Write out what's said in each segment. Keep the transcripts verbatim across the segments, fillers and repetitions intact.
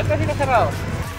está así cerrado.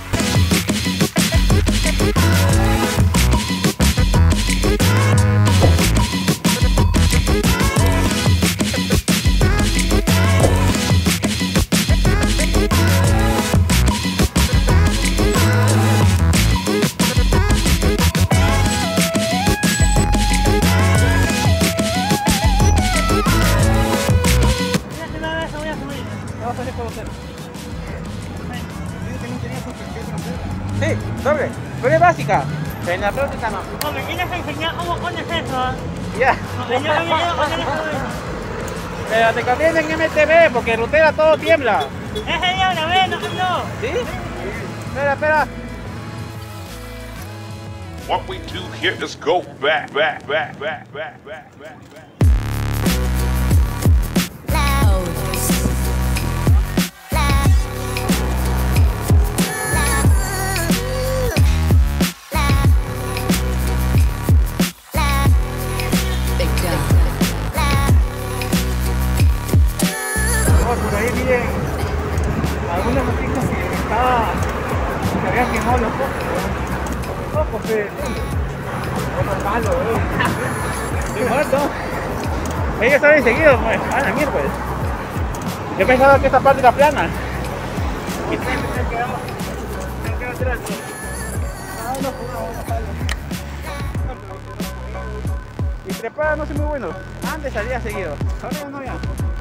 Sí, doble, pero es básica. En la práctica no. No, me tienes que enseñar cómo pones eso. Ya. Enseñame video, poner eso. Pero te conviene en M T V porque rutera todo tiembla. Ese día una vez, no cambió. ¿Sí? Espera, espera. What we do here is go back, back, back, back, back, back, back, back. Por ahí miren algunas noticias que estaba que habían quemado los focos. Los focos de los malos, ¿eh? Muerto. Ellos estaban enseguidos, pues. Ah, la mierda, pues. Yo pensaba que esta parte era plana. Y se han quedado, se han quedado atrás. Ah, no, y trepada no sé muy bueno. Antes salía seguido. Ahora ya no ya.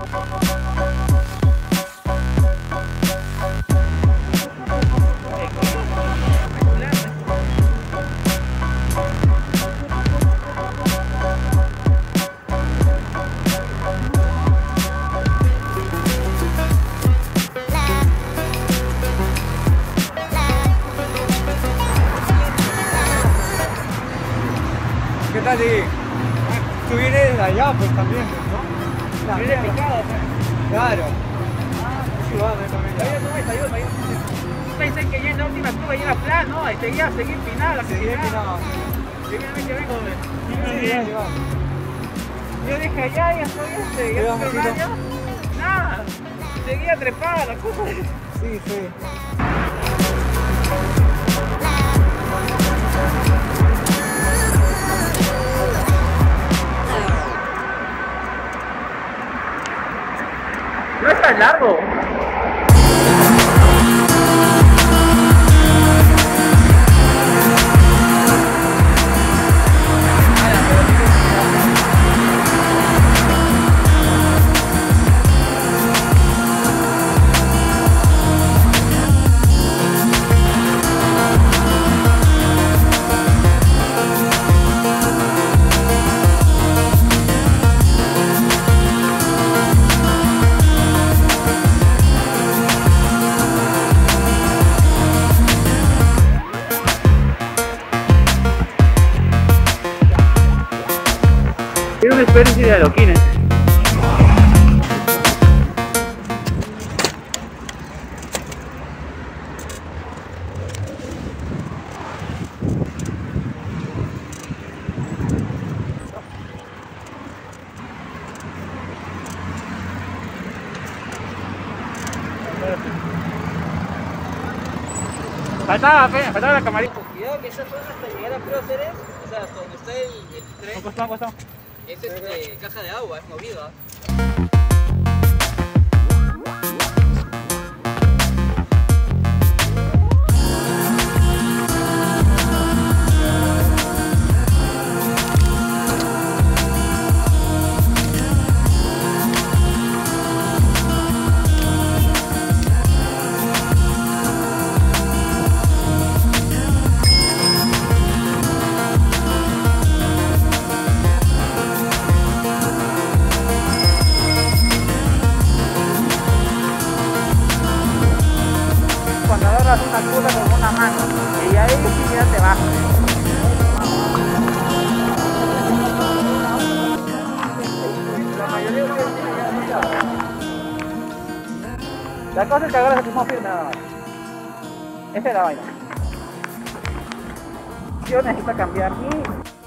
¿Qué tal? Y tú vienes de allá, pues también, ¿no? Viene picado, pues. Claro. Ah, Sí, va, también. Yo no me salió, me salió. Pensé que ya en la última curva ya era plan, ¿no? Y seguía, seguía empinada la Seguí empinado. Simplemente vengo, Sí, sí, va. yo dije, allá ya estoy este, ya Sí, estoy vamos, radio. Nada, seguía trepada la cosa. Sí, sí. No es tan largo. Tiene una experiencia de adoquines. Faltaba, fe, faltaba la camarita. Cuidado que esa zona hasta llegar a Próceres, o sea, hasta donde está el, el tren, Costado, costado. es este, caja de agua, es movido, ¿ah? Cuando agarras una curva con una mano y ahí sí ya te bajas. La mayoría de los La cosa es que agarras el mismo firme nada más. Esa es la vaina. Yo necesito cambiar mi